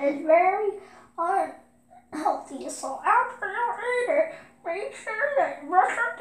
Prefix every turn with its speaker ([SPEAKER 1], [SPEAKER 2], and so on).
[SPEAKER 1] is very unhealthy. So after you eat it, make sure that you brush your